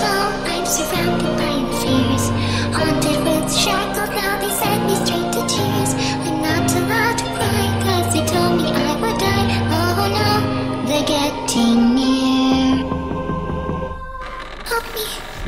alone, I'm surrounded by the fears. Haunted with shackles, now they send me straight to tears. I'm not allowed to cry, cause they told me I would die. Oh no, they're getting near. Help me.